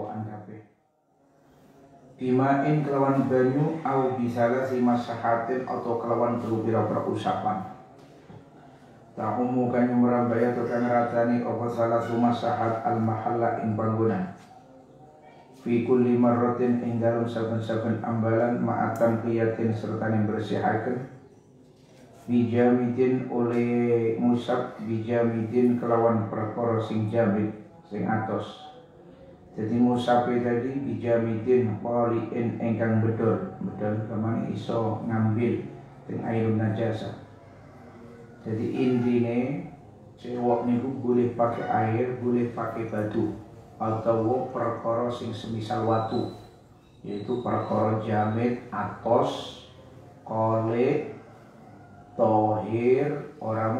cewokan kabeh. Bimain kelawan banyu au bisalah si masahatin atau kelawan pira-pira usapan. Ta'umu kan merambaya atau kan ratani apa salah sumasahat al-mahalla ing bangunan. Fi kulli marratin ing dalam saben-saben ambalan ma'atan qiyatin serta yang bersihaken. Bijamidin oleh musab bijamidin kelawan perkara sing jamid sing atos. Jadi musabe tadi bijamidin qaliin engkang bedol kemana iso ngambil sing airun najasa. Jadi intine cewek niku boleh pakai air, boleh pakai batu atau perkara sing semisal watu, yaitu perkara jamid atos qali tohir orang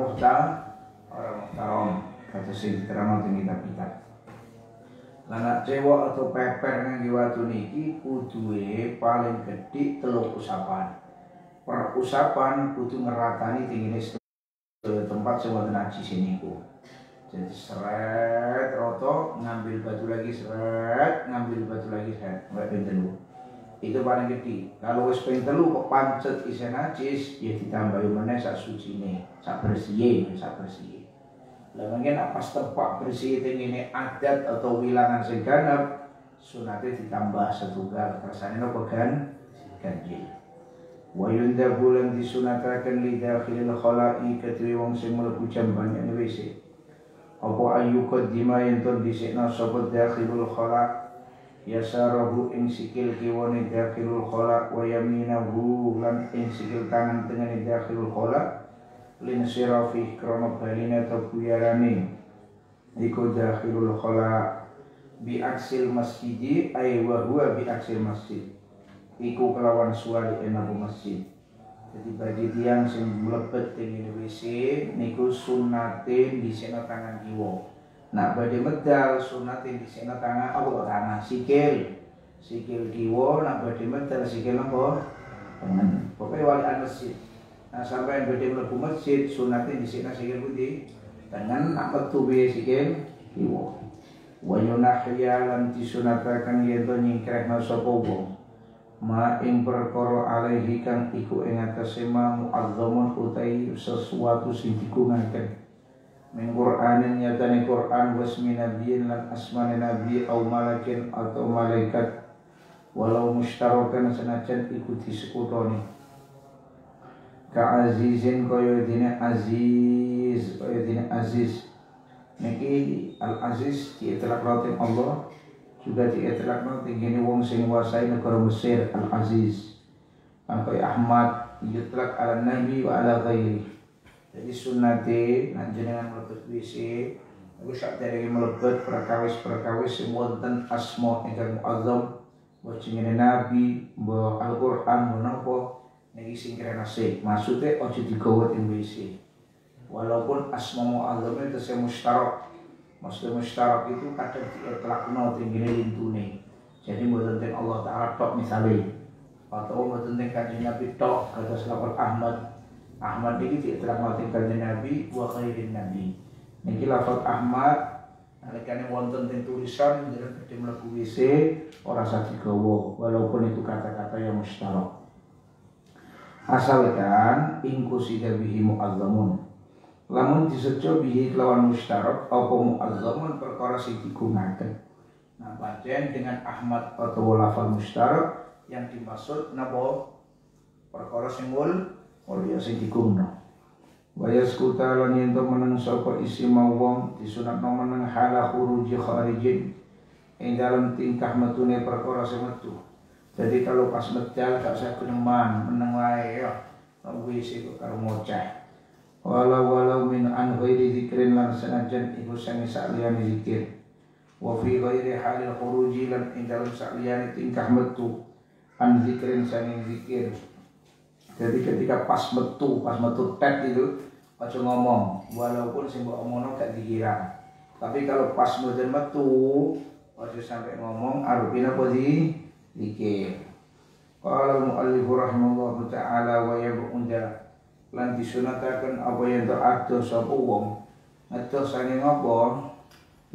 muhtaram kata sing diterangno ing kitab. Lan cewek atau peper ngangge watu niki kuduwe paling gedhi 3 usapan. Per usapan kudu ngeratani tingine tempat sing wonten najis niku. Jadi seret roto ngambil batu lagi seret, ngambil batu lagi seret, ping 3. Itu paling gede. Kalau wis ping 3 kok pancet isih najis, ya ditambahi meneh sak sucine, sak bersihe. Lah mungkin pas tempat bersih tengene adat atau wilangan sing ganep, sunate ditambah setunggal, kersane napa ganjil. Wa yundabu lan disunataken li dakhilil khala'i ketui wong sing mlebu jambane WC. Apa ayu qaddima yen to dhisikna sapa dakhilul khala' yasarahu ing sikil kiwane dakhilul khala wa yaminahu lan ing sikil tangan tengene dakhilul khala lin sirafi krana baline atau buyarane iku dakhilul khala bi aksil masjidi ay wa huwa bi aksil masjid iku kelawan suwali enaku masjid. Jadi bagi tiang sing mlebet tengene WC niku sunate dhisikna tangan kiwa. Nah, badhe medal sunate dhisikna tangan sikil kiwa, nak badhe medal sikil napa? Tangan. Pokoke walian masjid. Nah, sampai badhe mlebu masjid sunate dhisikna sikil pundi? Tangan, nak metu be sikil kiwa. Wa yunahya lan disunataken yen to nyingkrehna sapa wong. Ma ing perkara alaihi kang iku ing atase ma muazzamun utai sesuatu sing digunakaken. Min Qur'anin nyatane Qur'an wasmi nabiyin lan asmane nabi au malakin atau malaikat walau mushtarakan senajan iku disekutoni ka azizin kaya dene aziz niki al aziz dietelak ing Allah juga dietelak tinggi wong sing nguasai negara Mesir al aziz kaya Ahmad dietelak ala nabi wa ala ghairi. Jadi sunnate nanjenengan mlebet WC niku sakderenge mlebet perkawis-perkawis sing wonten asma ingkang muazzam wa jenenge nabi wa Al-Qur'an menapa niki sing kira nasih maksude aja digawa ing WC walaupun asma muazzam itu mustarak. Maksud mustarak itu kadang dietlakno tinggine lintune. Jadi mboten ten Allah taala tok misale atau mboten ten kanjeng Nabi tok kados lafal Ahmad ini diterangkan tinggalnya Nabi wa khairin Nabi. Niki lafal Ahmad nalikane wonten ten tulisan jeneng badhe mlebu WC ora usah digawa walaupun itu kata-kata yang mustarak. Asalkan ingkusida bihi muazzamun. Lamun disejo bihi kelawan mustarak apa muazzamun perkara sing digunakan. Nah, pancen dengan Ahmad atau lafal mustarak yang dimaksud napa perkara sing ya sing digumno. Wayas kuta lan yen to meneng sapa isi wong disunatno meneng hala khuruji kharijin ing dalam tingkah metune perkara sing metu. Jadi kalau pas medal gak usah keneman meneng wae ya. Wis iku karo ngoceh. Walau min an ghairi zikrin lan senajan iku sing saliyane zikir. Wa fi ghairi halil khuruji lan ing dalam saliyane tingkah metu an zikrin sing zikir. Jadi ketika pas metu tet itu aja ngomong walaupun sing mbok omongno gak dikira. Tapi kalau pas mboten metu aja sampai ngomong arupina apa dikir. Qala al-mu'allif rahimahullahu ta'ala wa yabunda lan disunataken apa yang ado sapa wong. Ngedos saking apa?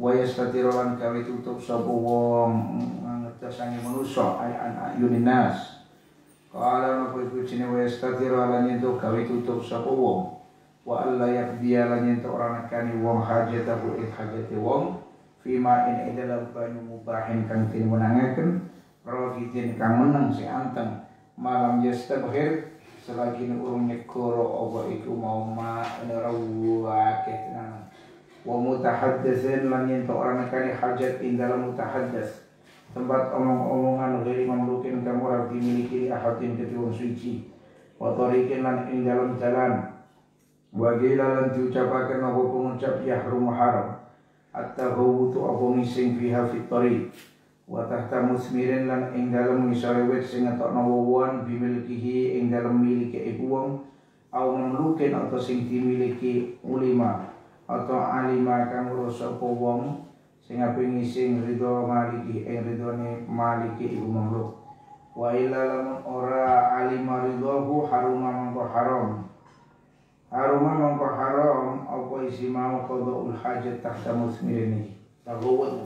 wa yastatira lan gawe tutup sapa wong ngertesane manusa ay an ayuninas. Qala napa iku jenenge wa yastatira lan ento gawe tutup sapa wong wa alla yaqdiya lan ento ora nekani wong hajatahu ing hajate wong fima in dalam banyu mubahin kang tin menangaken rogidin kang meneng si anteng malam yastabhir selagi urung nyekoro apa iku mau ma rawa ketenan wa mutahaddatsin lan yen ora nekani hajat ing dalam mutahaddas tempat omong-omongan dari mamlukin kamu ora dimiliki ahadin kedua suci wa tariqin lan ing dalam jalan wa gila lan diucapaken apa pengucap yahrum haram at-tahawutu apa ngising fiha fit tariq wa tahta musmirin lan ing dalam ngisore wit sing ngetokno wewon bimilkihi ing dalam miliki iku wong au mamlukin atau sing dimiliki ulima atau alima kang rasa apa wong sing ape ngising ridho maliki ing ridhone maliki iku mamluk wa illa lamun ora alima ridhohu haruma mangko haram apa isi mau qadaul hajat tahta musmirin tagawud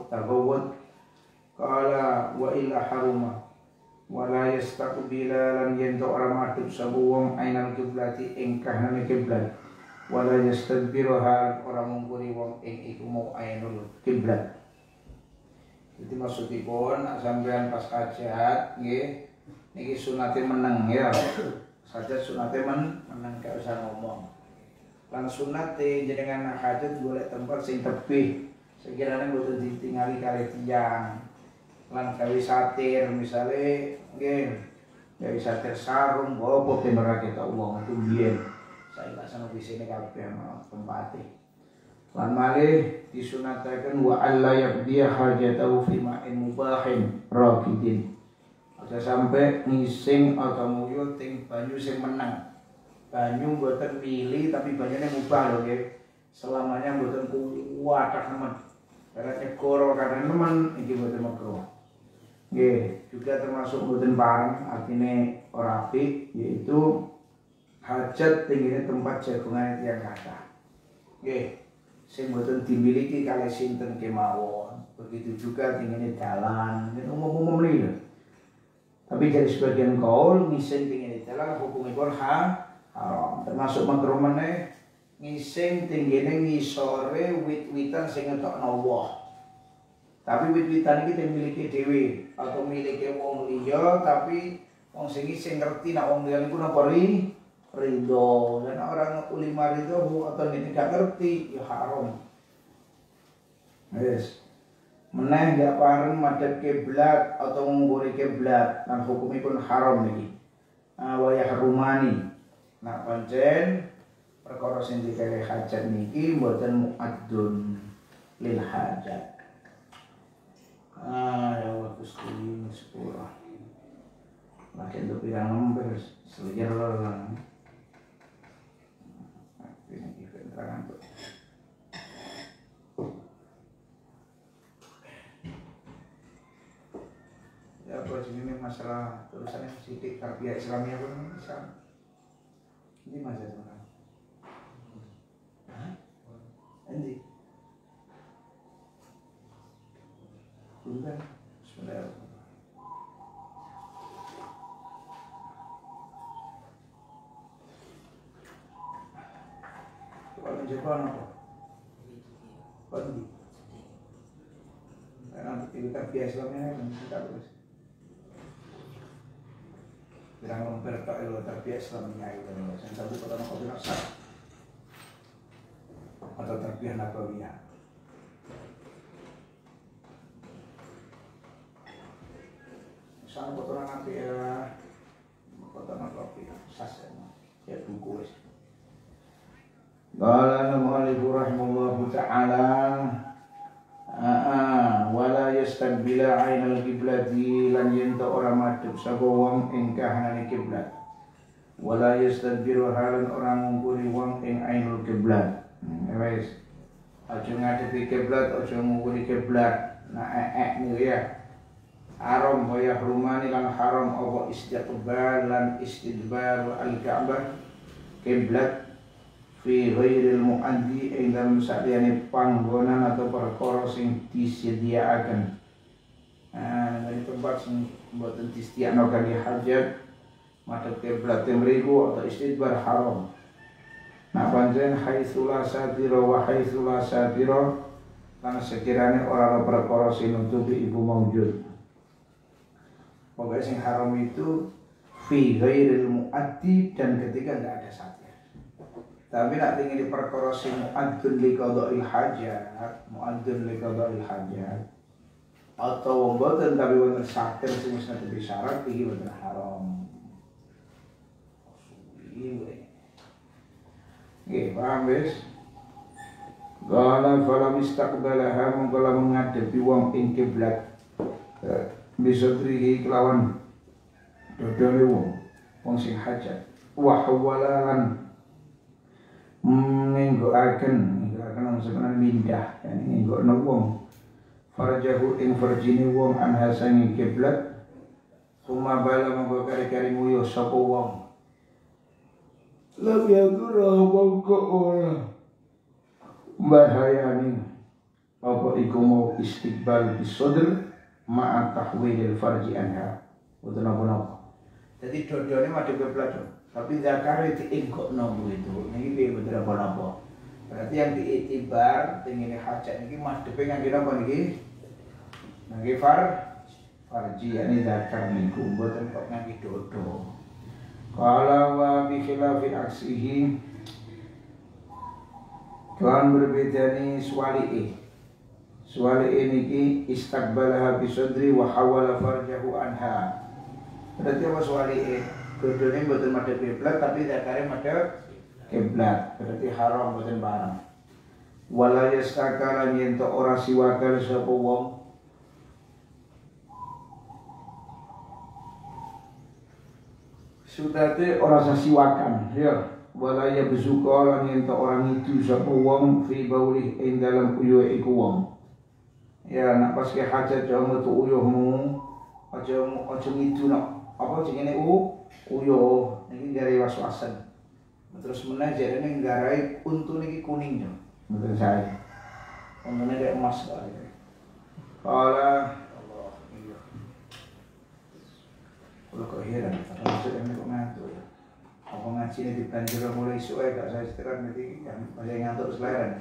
qala wa illa haruma wala yastaqbila lan yen ora madhep sapa wong ainal kiblati ing kahanane kiblat wala yastadbiruha ora mungkuri wong ing iku mau ainul kiblat. Jadi maksudipun nak sampean pas hajat nggih niki sunate meneng ya. Hajat sunate meneng gak usah ngomong. Lan sunate jenengan hajat golek tempat sing tebih sekiranya mboten ditingali kali tiyang. Lan gawe satir misale nggih gawe satir sarung apa ben ora ketok wong itu biyen. Saya tak sana di sini kabeh tempatnya. Lan malih disunataken wa alla yaqdiya hajatahu fi ma'in mubahin raqidin. Aja sampai ngising atau nguyuh ting banyu sing menang. Banyu mboten milih tapi banyune mubah lho nggih. Selamanya mboten kuat nemen. Karena nyegoro kadang nemen iki mboten makruh. Nggih, juga termasuk mboten bareng artine ora apik yaitu hajat tingginya tempat jagungan yang kata. Oke, sing mboten dimiliki kalih sinten kemawon. Begitu juga tingginya jalan, itu umum-umum lho. Tapi dari sebagian kaul ngising tingginya jalan hukumipun haram. Termasuk makruh meneh ngising tingginya ngisore wit-witan sing ngetokno woh. Tapi wit-witan iki dimiliki dhewe atau miliki wong liya tapi wong sing ngerti nek wong liya niku napa ridho dan orang ulima ridho atau tidak ngerti ya haram. Yes. Meneh gak pareng madhep kiblat atau ngumpuli kiblat lan hukumipun haram niki. Wa yahrumani. Nah pancen perkara sing digawe hajat niki mboten muaddun lil hajat. Ya Allah Gusti sepura. Makin tuh pirang nomor selijar lah. Ini event terangan tuh. Ya buat ini masalah tulisannya sidik tarbiyah Islamiyah pun bisa. Ini masalah sekarang. Ini. Bukan. Bismillahirrahmanirrahim. Kalau Jepang apa? Kondi. Karena kita biasanya kan kita terus. Bilang mempertak itu terbiasa Islamnya itu. Saya tahu kalau nak bilang sah atau terbiasa nabawiyah. Misalnya kotoran apa ya? Kotoran apa ya? Sas ya buku wes. Qala al-mu'allif rahimahullahu ta'ala wala yastabila ainal kiblati lan yenta ora madhep sapa wong ing kahanane kiblat wala yastadbiru halan ora ngungkuri wong ing ainul kiblat. Wis aja ngadepi kiblat aja ngungkuri kiblat niku ya haram wa yahrumani lan haram apa istiqbal lan istidbar al-Ka'bah kiblat fi ghairil muaddi ing dalem saliyane panggonan atau perkara sing disediakaken. Dari tempat sing mboten disediakno kangge hajat madhep kiblat mriku atau istidbar haram. Nah pancen haitsula satira wa haitsula satira lan sekirane ora ana perkara sing nutupi ibu maujud. Pokoknya sing haram itu fi ghairil muaddi dan ketika enggak ada satir. Tapi nak tinggi di perkara sing muaddun li qada'il hajat, muaddun li qada'il hajat. Atau mboten tapi wonten satir sing wis netepi syarat iki mboten haram. Nggih, paham wis? Qala falam istaqbalaha mongko menghadapi wong ing kiblat. Bisa trihi kelawan dodone wong sing hajat. Wa hawalan ngenggoaken sebenarnya mindah yani ngenggokno wong farjahu ing farjine wong anha sangi kiblat suma bala mongko kari-kari nguyu sapa wong lam yagura mongko ora bahayani apa iku mau istiqbal bisodr ma'a tahwilil farji anha boten napa-napa dadi dodone madhep kiblat tapi zakare diingkokno itu niki piye boten napa-napa berarti yang diitibar tengene hajat niki madhepe ngangge napa niki ngangge farji yani zakar niku mboten kok ngangge dodo qala wa bi khilafi aksihi kan berbeda ni suwali niki istaqbalaha bi sadri wa hawala farjahu anha berarti apa suwali dodone mboten madhep kiblat tapi zakare madhep kiblat berarti haram mboten barang wala yastakara yen to ora siwakal sapa wong sudate ora sasiwakan ya wala ya bezuka lan yen to ora ngidu sapa wong fi bauli ing dalam uyuhe iku wong ya nak pas ke hajat yo metu uyuhmu aja ngidu nak apa jenenge uyuh niki gawe was-wasan terus meneh jarene nggarai untu niki kuning yo mboten sae untune kayak emas kok kala Allah iya kok heran terus ini kok ngantuk ya apa ngajine dibanjur mulai esuk ae gak saya istirahat nanti kan masih ngantuk seleran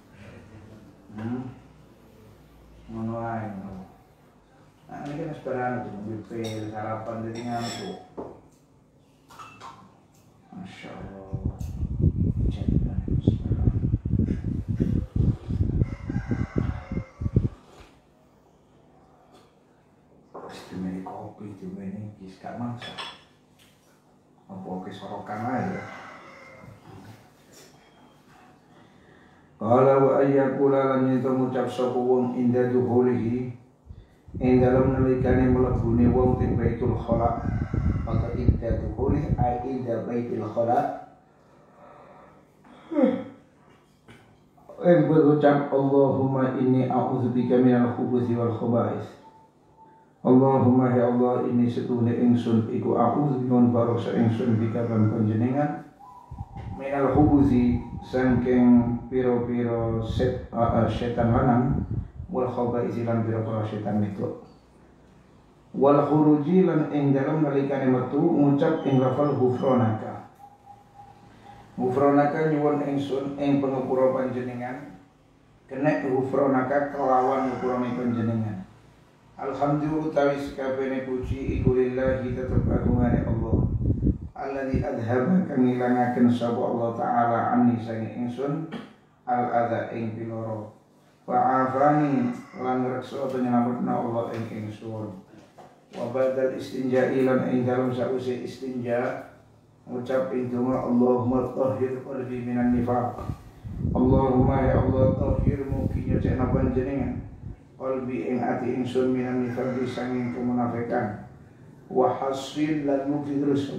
ngono ae nah ini kan sekarang mobil sarapan jadi ngantuk Masya Allah jadilah istimewanya kopi istimewanya kis gak mangsa apa kesorokan aja qala wa ayyakula lan yen ngucap sapa wong inda duhulihi ing dalem nalikane mlebune wong teng Baitul Khala atau inda duhulihi ai inda Baitul Khala berucap Allahumma inni a'udzubika minal khubuthi wal khaba'ith Allahumma ya Allah ini setune ingsun iku a'udzubika barasa ingsun bika lan panjenengan minal khubuthi saking piro-piro setan lanang wal khaba'ith lan piro-piro setan itu wal khuruji lan ing dalem nalikane metu ngucap ing lafal ghufranaka Ghufranaka nyuwun ingsun ing pangapura panjenengan kena ghufranaka kelawan ngapurane panjenengan alhamdulillah utawi sakabehane puji iku lillahi tetep kagungane Allah alladzi adhaba kang ngilangaken sapa Allah taala anni sange ingsun al adza ing piloro wa afani lan reksa penyelametna Allah ing ingsun wa badal istinja'i lan ing dalem sause istinja ucap intuma Allahumma tahhir qalbi minan nifaq Allahumma ya Allah tahhir mugi nyucikna panjenengan qalbi ing ati ingsun minan nifaq sanging kemunafikan wa hasil lan mugi terus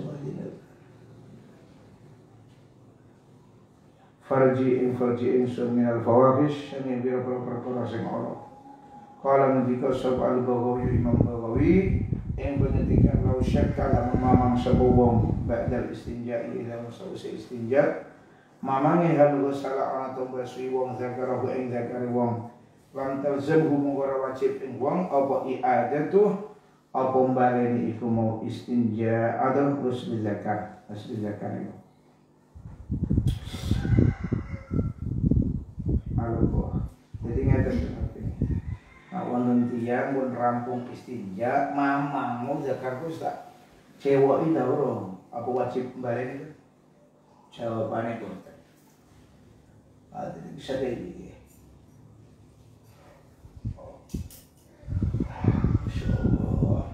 farji ingsun minal fawahish sanging pira-pira sing ora qala ngendika sapa al-Baghawi Imam Baghawi yang pendidikan lau syakka lan mamang sapa wong ba'dal istinja ila sause istinja mamange hal salah ana tombasui wong zakarahu ing zakari wong lam talzamhu mungkara wajib ing wong apa i'adatu apa baleni iku mau istinja ada husnul zakar itu Allah. Jadi ngeten seperti ini. Nah, wonten tiyang mun rampung istinja, mamangmu zakarku tak cewoki ta urung? Apa wajib baleni itu? Jawabannya boten. Ada bisa iki. Masyaallah.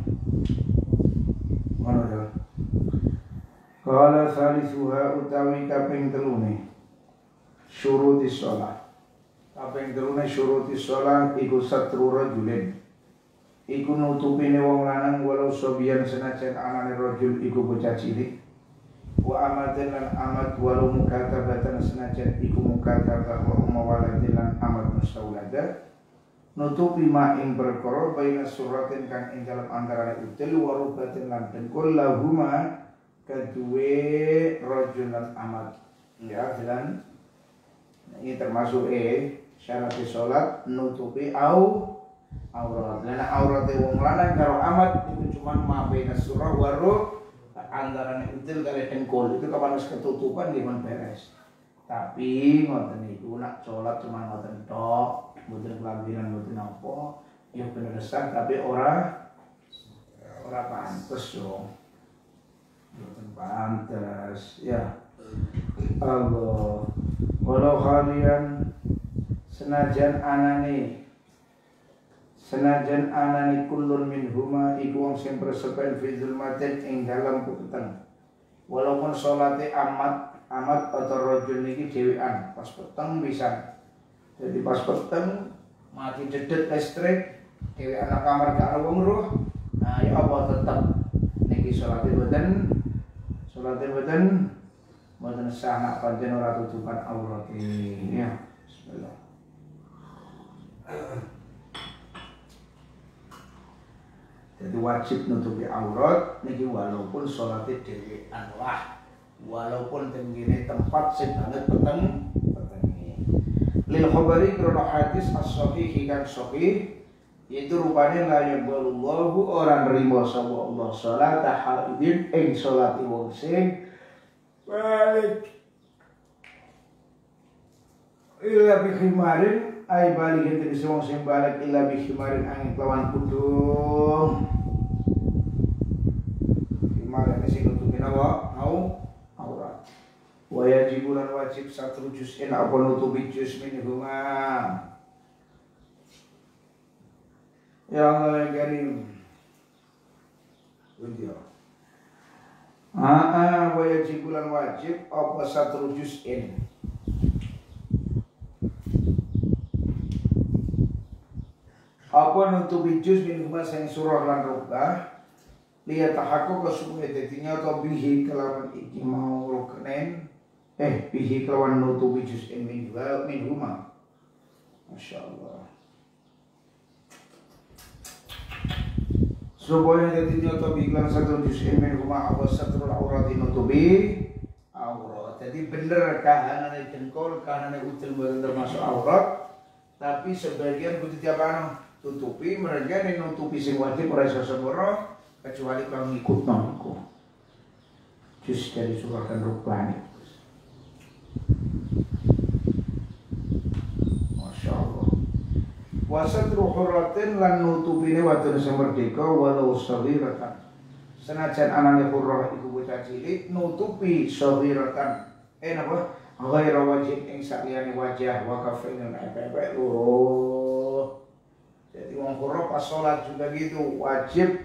Mana dah? Qala salisuha utawi kaping telune syurutis shalah. Kaping telune syurutis shalah iku satru rajulin. Iku nutupine wong lanang walau sobian senajan anane rajul iku bocah cilik. Wa amatin lan amat walau mukatabatan senajan iku mukatabah wa mawaladin lan amat mustawlada. Nutupi ma ing perkara baina suratin kang ing dalem antarane util wa rubatin lan dengkul lahuma kedue rajul lan amat. Ya, dan ini termasuk syarat salat nutupi aurat. Lan aurate wong lanang karo amat itu cuma ma baina surah wa antarane util kali dengkul itu kapan wis ketutupan gimana beres. Tapi ngoten niku nak salat cuma ngoten tok, mboten kelambinan mboten apa, ya bener sah tapi ora pantes dong. Mboten pantes ya. Allah. Walau kalian senajan anane kullun minhuma iku wong sing presepen fi zulmatin ing dalam peteng. Walaupun salate amat atau rajul niki dhewean pas peteng bisa. Jadi pas peteng mati dedet listrik dhewean nang kamar gak ana wong roh. Nah ya apa tetep niki salate boten sah nak pancen ora tutupan aurat ya. Bismillah. Jadi wajib nutupi aurat niki walaupun salate dhewean lah. Walaupun tenggine tempat sing banget petenge. Lil khabari krono hadis as-sahih kan sahih itu rupane la yaqbalullahu ora nrimo sapa Allah salat haidin ing salate wong sing balik illa bi khimarin ay balik itu wong sing balik illa bi khimarin angin lawan kudung khimarin sing nutupin apa aurat wa yajibulan wajib satu juz'in apa nutupi juz minhuma ya Allah ya karim video wa yajibulan wajib apa satu juz'in apa nutupi juz minhuma sing surah lan rubah lihat tahakku kesupaya dadinya atau bihi kelawan iki mau ruknen bihi kelawan nutupi juz'in minhuma Masya Allah supaya dadinya atau bihi kelawan satu juz'in minhuma apa satrul aurati nutupi aurat. Jadi bener kahanane dengkul kahanane util boten termasuk aurat tapi sebagian kudu diapano tutupi mereka nutupi sing wajib ora iso sempurna kecuali kalau ngikut nongko juz dari surah dan rukbani. Masya Allah. Wasatru hurratin lan nutupine wadon sing merdeka walau saghiratan. Senajan anane hurrah iku bocah cilik nutupi saghiratan. Napa? Ghaira wajib ing saliyane wajah wa kafain lan apa loro. Jadi wong hurrah pas salat juga gitu wajib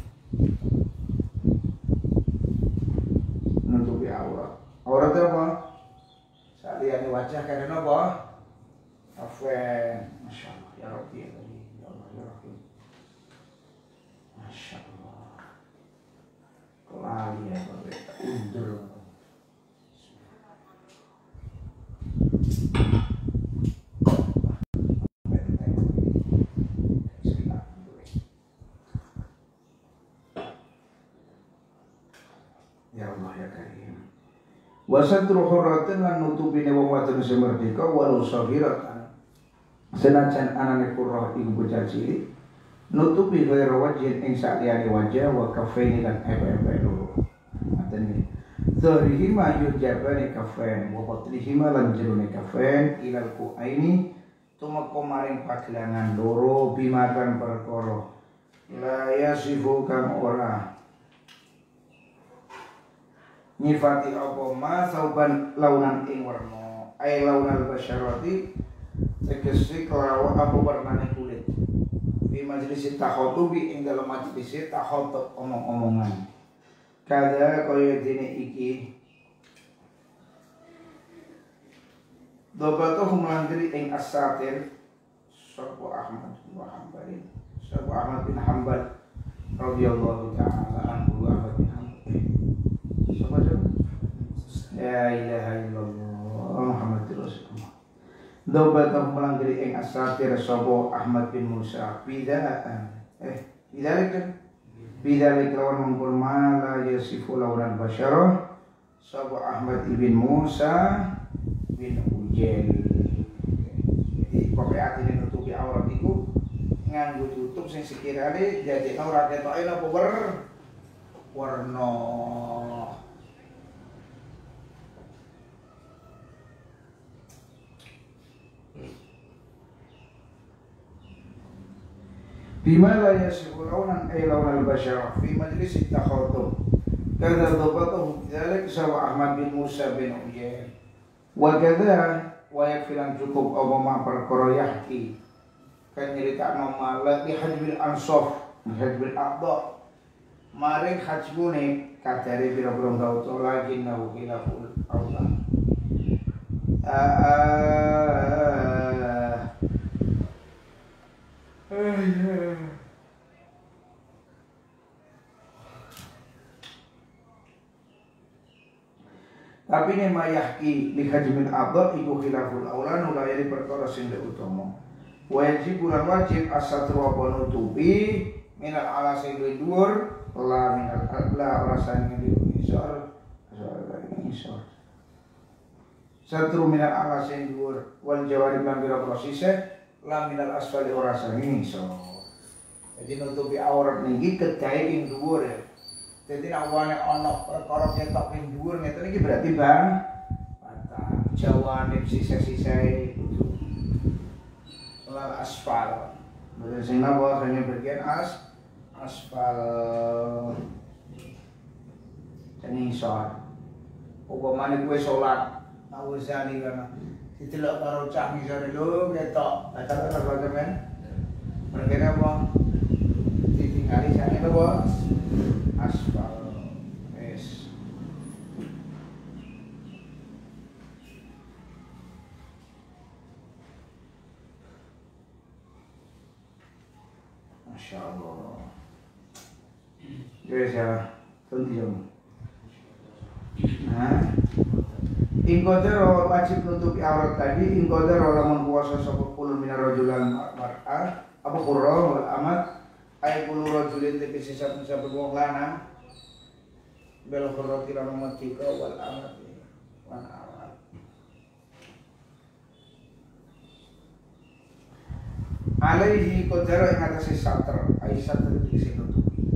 nutupi aurat. Aurat apa? Saliyane wajah kan apa? Afwan. Masya Allah ya Rabbi ya Allah ya Rabbi. Masya Allah. Kelali ya Rabbi. Undur. Ya Allah ya Karim. Wa satru hurratin lan nutupine wong wadon sing merdeka walau saghiratan. Senajan anane qurrah iku bocah cilik nutupi ghairu wajhin ing saliyane wajah wa kafaini lan ebe-ebe loro. Ngaten iki. Dzahrihi ma yujabani kafain wa batrihi ma lan jerone kafain ilal kuaini tumeka maring pagelangan loro bimakan perkara la yasifu kang ora nyifati apa ma sauban launan ing warna ay launal basyarati tegese kelawan apa warnane kulit di majelis takhutubi ing dalam majelis takhutub omong-omongan kada kaya dene iki dobatuhum langgiri ing asatir Sabu Ahmad bin Hanbal Sabu Ahmad bin Hanbal radhiyallahu ta'ala anhu Ahmad bin Hanbal La ilaha illallah Muhammadur Rasulullah. Dobatuhum langgiri ing asatir Sabu Ahmad bin Musa Bidalik lawan mengkul mala yasifu launan basyarah Sabu Ahmad ibn Musa bin Ujail. Jadi pokoknya artinya nutupi aurat itu nganggo tutup sing sekirane jadi ora ketoke napa warna. Bima la yasifu launan ay launal basyarah fi majlis takhutub. Kada dhabatahu bidzalik sawa Ahmad bin Musa bin Ujail. Wa kadza wa yakfilan cukup apa ma perkara yahki kan nyeritakno malah di hajbil ansaf hajbil aqda maring hajbune kadare pira-pira taun lagi nau khilaful aula tapi ini mayahki lihajmin abad iku khilaful aula nulayani perkara sing utama wajib bulan wajib asatru wa nutupi minal ala sing dhuwur la minal adla ora sing isor satru minal ala sing dhuwur wal jawarib lan bira prosese la minal asfali ora sing isor. Jadi nutupi aurat niki kedae ing dhuwur ya. Jadi awane ana perkara ketok ing dhuwur ngeten iki berarti bang patah jawane sisa-sisae kudu lal asfal. Berarti sing napa hanya bagian asfal tenisor. Upamane kowe salat awuzani kana didelok karo cah ngisore lho ketok. Batal apa sampean? Mereka apa? Ditinggali jane apa? Asfal. Yes. Masya Allah. Guys ya, tentu. Nah, ingkodero wajib nutupi aurat tadi. Ingkodero lamun puasa sapa kulun minar rajulan mar'ah apa qurra wal amat ay kulur rajulin tegese saben-saben wong lanang bel qurrati lan matika wal amat wan amat. Alaihi qadara ing atase satr ay satr tegese nutupi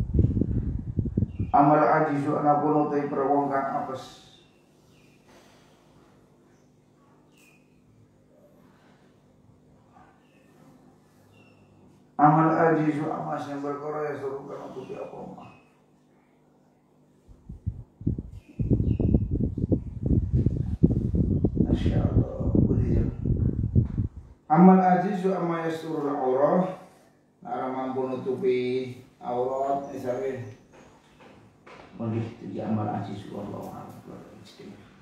amal ajizu anapun utai perwong kang apes amal ajizu amas yang berkora ya suruh kan untuk apa mah. Masya Allah. Amal ajizu amma yasurul aurah nara mampu nutupi aurat misalnya boleh jadi amal ajizu Allah.